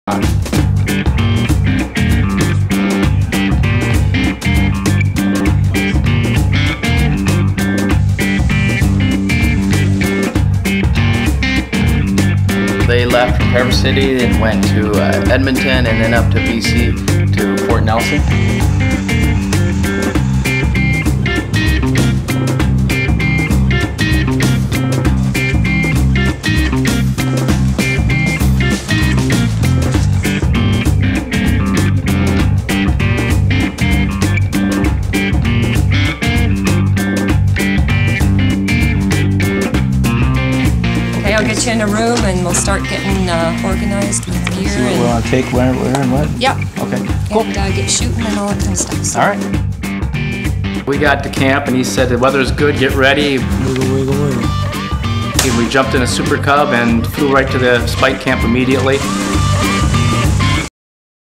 They left from Traverse City and went to Edmonton and then up to BC to Fort Nelson. I'll get you in a room and we'll start getting organized with gear. See what we want to take, where and what? Yep. Okay, cool. And get shooting and all that kind of stuff. So. All right. We got to camp and he said the weather's good, get ready. Wiggle, wiggle, wiggle. We jumped in a Super Cub and flew right to the Spike camp immediately.